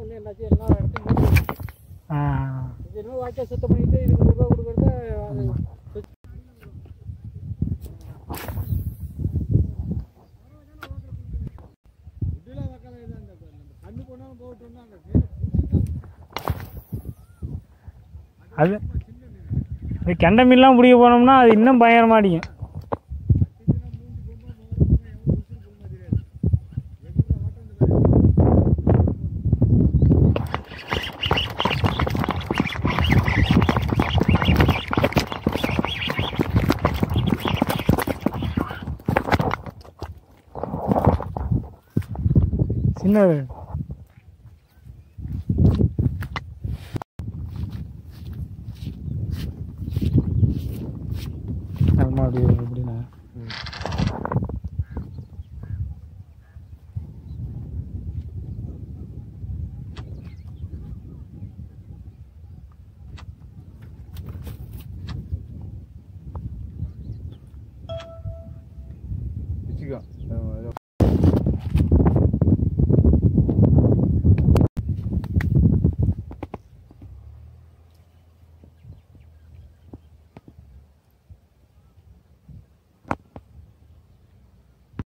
பண்ணி என்னாச்சு எல்லா இடத்தையும் இது இன்னும் வாய்க்கால் சுத்தம் பண்ணிட்டு இதுக்கு 100 ரூபா கொடுக்குறது அது கண்ணு போனாலும் போட்டோம்னா அது கெண்டை மீன்லாம் பிடிக்க போனோம்னா அது இன்னும் பயங்கரமாடிங்க. சின்ன அப்படி எப்படின்னா வச்சுக்கோ